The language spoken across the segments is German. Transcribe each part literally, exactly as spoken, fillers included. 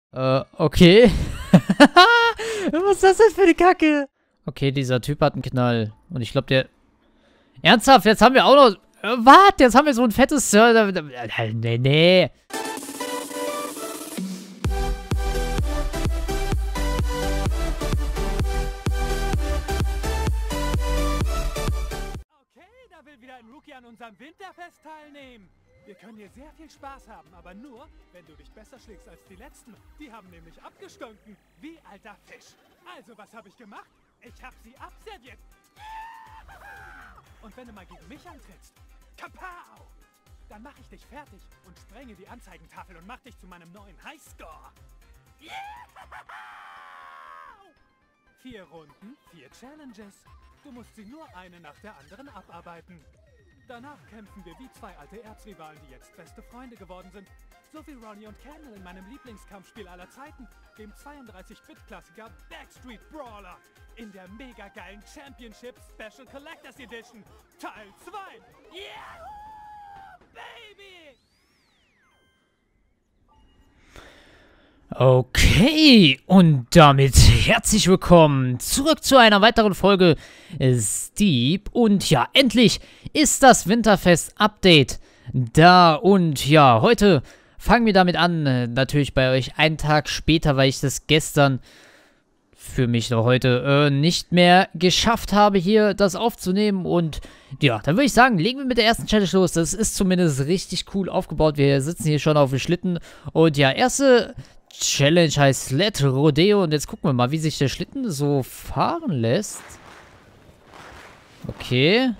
Äh, okay. Was ist das denn für eine Kacke? Okay, dieser Typ hat einen Knall. Und ich glaube, der... Ernsthaft, jetzt haben wir auch noch... Äh, was? Jetzt haben wir so ein fettes... Äh, nee, nee. Okay, da will wieder ein Rookie an unserem Winterfest teilnehmen. Wir können hier sehr viel Spaß haben, aber nur, wenn du dich besser schlägst als die Letzten. Die haben nämlich abgestunken, wie alter Fisch. Also, was habe ich gemacht? Ich habe sie abserviert. Und wenn du mal gegen mich antrittst, Kapau! Dann mache ich dich fertig und sprenge die Anzeigentafel und mach dich zu meinem neuen Highscore. Vier Runden, vier Challenges. Du musst sie nur eine nach der anderen abarbeiten. Danach kämpfen wir wie zwei alte Erzrivalen, die jetzt beste Freunde geworden sind. So wie Ronnie und Kendall in meinem Lieblingskampfspiel aller Zeiten, dem zweiunddreißig-Bit-Klassiker Backstreet Brawler. In der mega geilen Championship Special Collectors Edition, Teil zwei. Yeah! Baby! Okay, und damit herzlich willkommen zurück zu einer weiteren Folge Steep. Und ja, endlich ist das Winterfest-Update da. Und ja, heute fangen wir damit an. Natürlich bei euch einen Tag später, weil ich das gestern für mich noch heute äh, nicht mehr geschafft habe, hier das aufzunehmen. Und ja, dann würde ich sagen, legen wir mit der ersten Challenge los. Das ist zumindest richtig cool aufgebaut. Wir sitzen hier schon auf dem Schlitten. Und ja, erste Challenge heißt Sled Rodeo. Und jetzt gucken wir mal, wie sich der Schlitten so fahren lässt. Okay.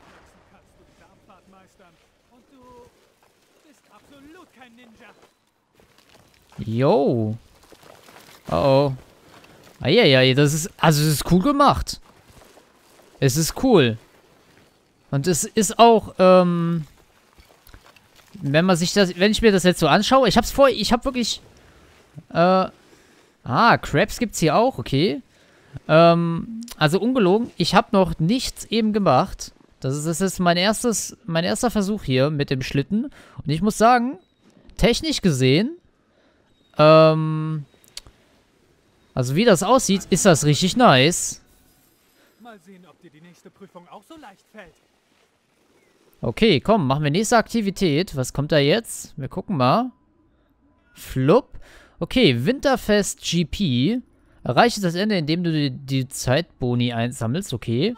Yo. Oh oh. Eieiei, das ist, also es ist cool gemacht. Es ist cool. Und es ist auch, ähm, wenn man sich das, wenn ich mir das jetzt so anschaue, ich hab's vor, ich hab wirklich, äh, ah, Crabs gibt's hier auch, okay. Ähm, also ungelogen, ich hab noch nichts eben gemacht. Das ist, das ist mein erstes, mein erster Versuch hier mit dem Schlitten. Und ich muss sagen, technisch gesehen, ähm, also wie das aussieht, ist das richtig nice. Mal sehen, ob dir die nächste Prüfung auch so leicht fällt. Okay, komm, machen wir nächste Aktivität. Was kommt da jetzt? Wir gucken mal. Flup. Okay, Winterfest G P. Erreiche das Ende, indem du die, die Zeitboni einsammelst. Okay.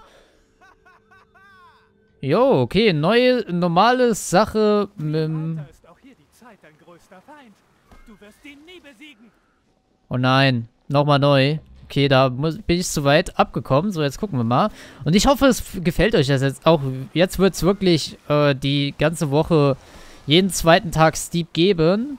Jo, okay, neue, normale Sache. Ähm. Alter, ist auch hier die Zeit dein größter Feind. Du wirst ihn nie besiegen. Oh nein. Nochmal neu. Okay, da muss, bin ich zu weit abgekommen. So, jetzt gucken wir mal. Und ich hoffe, es gefällt euch das jetzt auch. Jetzt wird es wirklich äh, die ganze Woche jeden zweiten Tag Steep geben.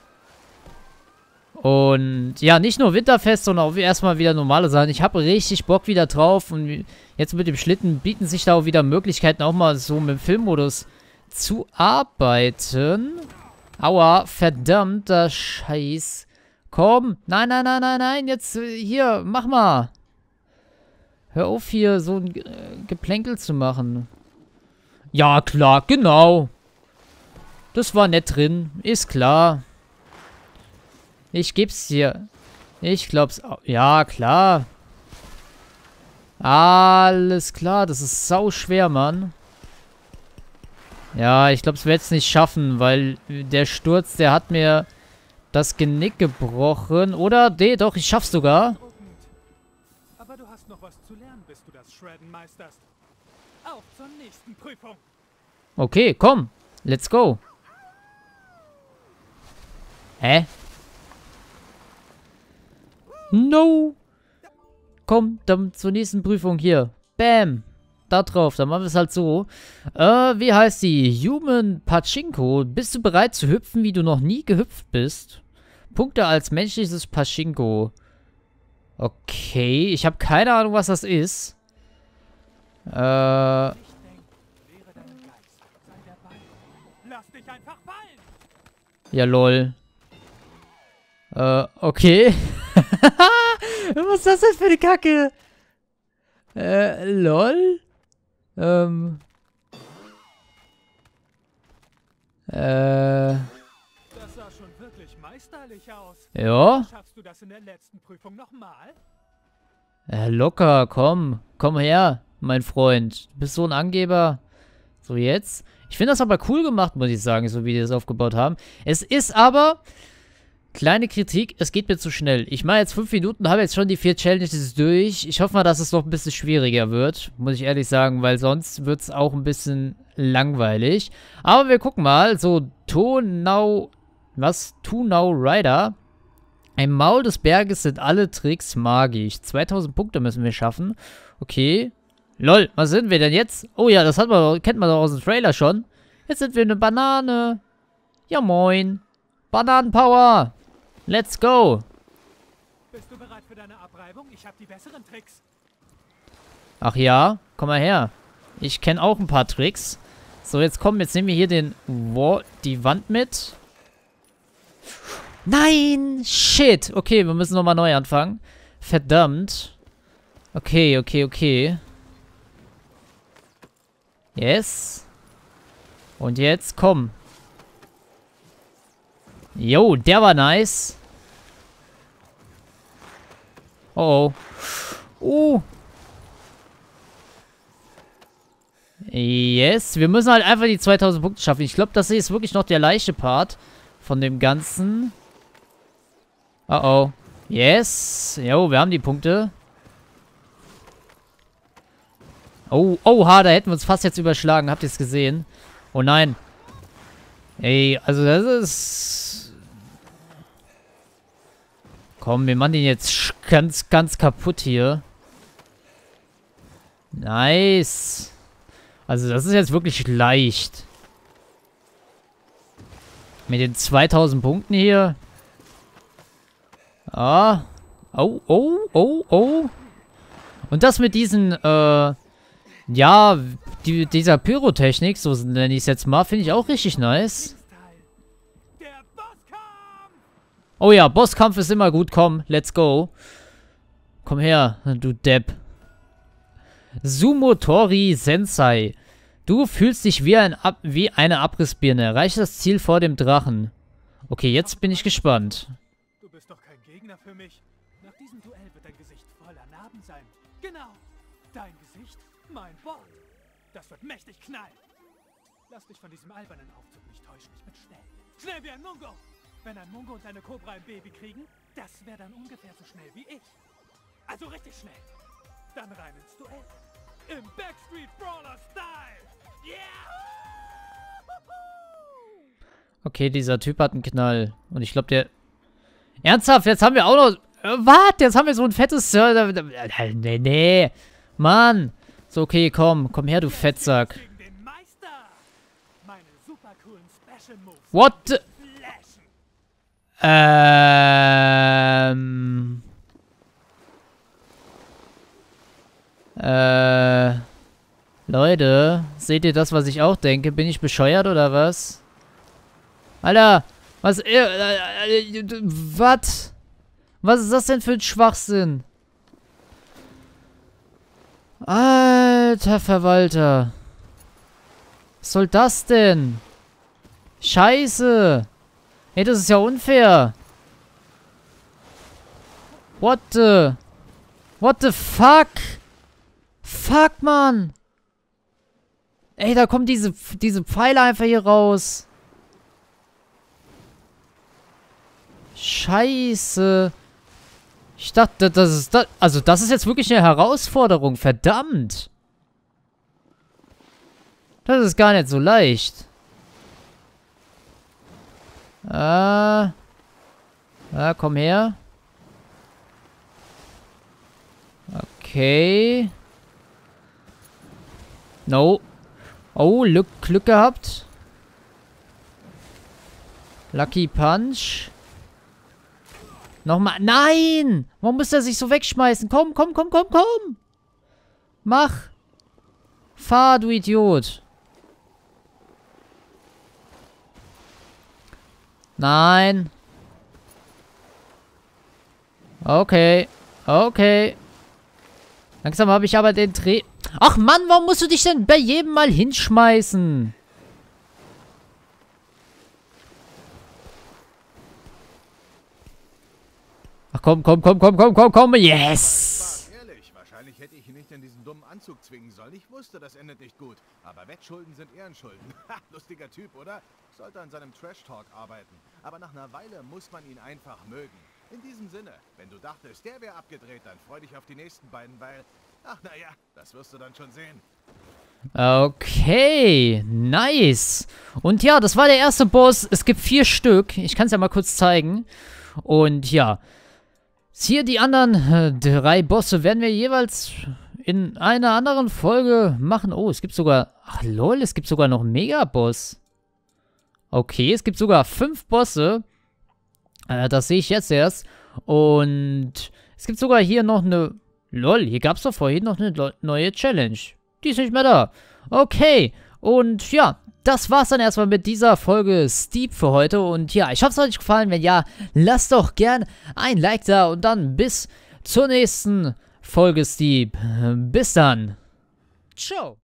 Und ja, nicht nur Winterfest, sondern auch erstmal wieder normale Sachen. Ich habe richtig Bock wieder drauf. Und jetzt mit dem Schlitten bieten sich da auch wieder Möglichkeiten, auch mal so mit dem Filmmodus zu arbeiten. Aua, verdammter Scheiß. Komm, nein, nein, nein, nein, nein, jetzt äh, hier, mach mal. Hör auf hier so ein äh, Geplänkel zu machen. Ja, klar, genau. Das war nett drin, ist klar. Ich geb's dir. Ich glaub's auch. Ja, klar. Alles klar, das ist sau schwer, Mann. Ja, ich glaub's werde es nicht schaffen, weil der Sturz, der hat mir das Genick gebrochen. Oder? Nee, doch, ich schaff's sogar. Aber du hast noch was zu lernen, bis du das Shredden meisterst. Auf zur nächsten Prüfung. Okay, komm. Let's go. Hä? No. Komm, dann zur nächsten Prüfung hier. Bam. Da drauf, dann machen wir es halt so. Äh, wie heißt die? Human Pachinko. Bist du bereit zu hüpfen, wie du noch nie gehüpft bist? Punkte als menschliches Pachinko. Okay, ich habe keine Ahnung, was das ist. Äh. Lass dich einfach fallen. Ja, lol. Äh, okay. Was ist das denn für eine Kacke? Äh, lol. Ähm. Äh. Das sah schon wirklich meisterlich meisterlich aus. Ja. Schaffst du das in der letzten Prüfung nochmal? Ja, locker, komm. Komm her, mein Freund. Du bist so ein Angeber. So, jetzt. Ich finde das aber cool gemacht, muss ich sagen, so wie die das aufgebaut haben. Es ist aber... Kleine Kritik, es geht mir zu schnell. Ich mache jetzt fünf Minuten, habe jetzt schon die vier Challenges durch. Ich hoffe mal, dass es noch ein bisschen schwieriger wird, muss ich ehrlich sagen, weil sonst wird es auch ein bisschen langweilig. Aber wir gucken mal, so Tonau, was? Tunau Rider. Im Maul des Berges sind alle Tricks magisch. zweitausend Punkte müssen wir schaffen. Okay. Lol, was sind wir denn jetzt? Oh ja, das hat man, kennt man doch aus dem Trailer schon. Jetzt sind wir eine Banane. Ja moin. Bananenpower. Let's go. Bist du bereit für deine Abreibung? Ich habe die besseren Tricks. Ach ja, komm mal her. Ich kenne auch ein paar Tricks. So, jetzt kommen, jetzt nehmen wir hier den Wall, die Wand mit. Nein, shit. Okay, wir müssen nochmal neu anfangen. Verdammt. Okay, okay, okay. Yes. Und jetzt, komm. Jo, der war nice. Oh, oh. Uh. Yes, wir müssen halt einfach die zweitausend Punkte schaffen. Ich glaube, das hier ist wirklich noch der leichte Part von dem Ganzen. Oh, oh. Yes. Jo, wir haben die Punkte. Oh, oha, da hätten wir uns fast jetzt überschlagen. Habt ihr es gesehen? Oh nein. Ey, also das ist... Komm, wir machen den jetzt ganz, ganz kaputt hier. Nice. Also das ist jetzt wirklich leicht. Mit den zweitausend Punkten hier. Ah. Oh, oh, oh, oh. Und das mit diesen, äh... ja, die, dieser Pyrotechnik, so nenne ich es jetzt mal, finde ich auch richtig nice. Oh ja, Bosskampf ist immer gut. Komm, let's go. Komm her, du Depp. Sumotori Sensei. Du fühlst dich wie, ein Ab wie eine Abrissbirne. Erreiche das Ziel vor dem Drachen. Okay, jetzt bin ich gespannt. Du bist doch kein Gegner für mich. Nach diesem Duell wird dein Gesicht voller Narben sein. Genau. Dein Gesicht, mein Wort. Das wird mächtig knallen. Lass dich von diesem albernen Aufzug nicht täuschen. Ich bin schnell. Schnell wie ein Mungo. Wenn ein Mungo und eine Kobra ein Baby kriegen, das wäre dann ungefähr so schnell wie ich. Also richtig schnell. Dann rein ins Duell. Im Backstreet Brawler Style. Yeah! Okay, dieser Typ hat einen Knall. Und ich glaube, der... Ernsthaft, jetzt haben wir auch noch... Äh, was? Jetzt haben wir so ein fettes... Äh, nee, nee. Mann. So, okay, komm. Komm her, du Fettsack. What the... Ähm... Äh... Leute, seht ihr das, was ich auch denke? Bin ich bescheuert oder was? Alter, was... Äh, äh, äh, was? Was ist das denn für ein Schwachsinn? Alter Verwalter. Was soll das denn? Scheiße. Ey, das ist ja unfair. What the... What the fuck? Fuck, Mann. Ey, da kommen diese, diese Pfeile einfach hier raus. Scheiße. Ich dachte, das ist... Das, also, das ist jetzt wirklich eine Herausforderung. Verdammt. Das ist gar nicht so leicht. Ah. Ah, komm her. Okay. No. Oh, Glück, Glück gehabt. Lucky Punch. Nochmal. Nein! Warum muss er sich so wegschmeißen? Komm, komm, komm, komm, komm! Mach! Fahr, du Idiot! Nein! Okay. Okay. Langsam habe ich aber den Dreh... Ach Mann, warum musst du dich denn bei jedem Mal hinschmeißen? komm, komm, komm, komm, komm, komm, komm. Yes! Ehrlich, wahrscheinlich hätte ich ihn nicht in diesen dummen Anzug zwingen sollen. Ich wusste, das endet nicht gut. Aber Wettschulden sind Ehrenschulden. Ha, lustiger Typ, oder? Sollte an seinem Trash-Talk arbeiten. Aber nach einer Weile muss man ihn einfach mögen. In diesem Sinne, wenn du dachtest, der wäre abgedreht, dann freu dich auf die nächsten beiden, weil... Ach, naja, das wirst du dann schon sehen. Okay, nice. Und ja, das war der erste Boss. Es gibt vier Stück. Ich kann es ja mal kurz zeigen. Und ja, hier die anderen äh, drei Bosse werden wir jeweils in einer anderen Folge machen. Oh, es gibt sogar... Ach lol, es gibt sogar noch einen Megaboss. Okay, es gibt sogar fünf Bosse. Äh, das sehe ich jetzt erst. Und es gibt sogar hier noch eine... Lol, hier gab es doch vorhin noch eine neue Challenge. Die ist nicht mehr da. Okay, und ja, das war's dann erstmal mit dieser Folge Steep für heute. Und ja, ich hoffe, es hat euch gefallen. Wenn ja, lasst doch gern ein Like da. Und dann bis zur nächsten Folge Steep. Bis dann. Ciao.